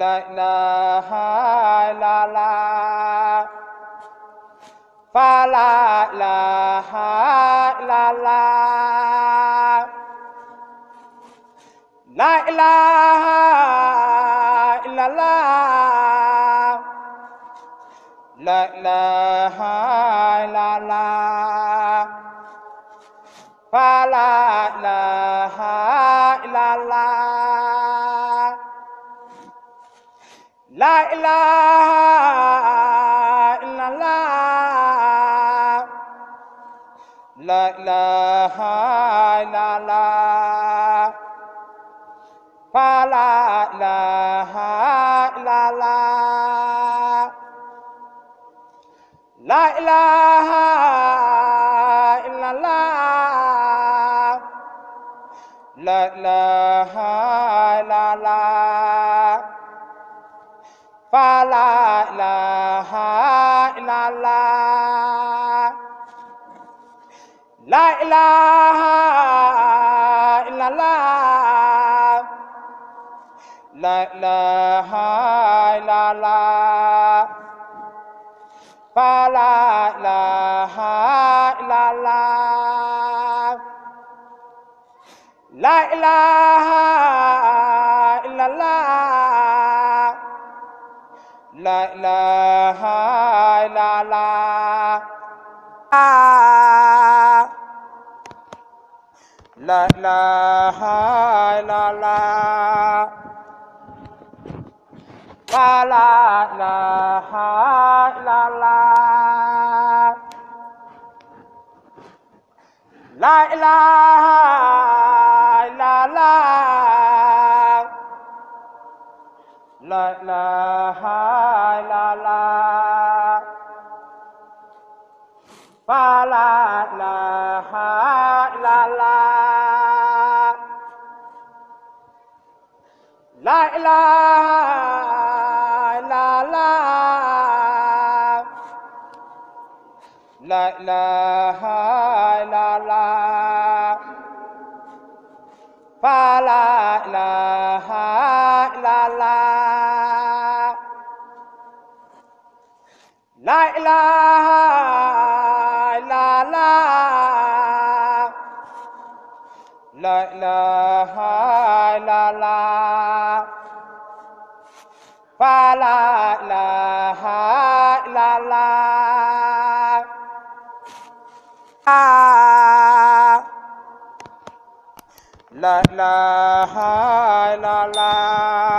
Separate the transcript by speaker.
Speaker 1: la ilaha illallah fa la ilaha illallah la ilaha illallah la ilaha illallah fa la ilaha illallah la ilaha illallah la ilaha illallah fa la ilaha illallah la ilaha illallah la ilaha illallah fa la ilaha illallah la ilaha illallah la ilaha illallah fa la ilaha illallah la ilaha illallah la ilaha illallah la ilaha illallah fa la ilaha illallah la ilaha illallah la ilaha illallah fa la ilaha illallah la ilaha illallah la ilaha illallah fa la ilaha illallah la ilaha illallah la ilaha illallah fa la ilaha illallah la ilaha illallah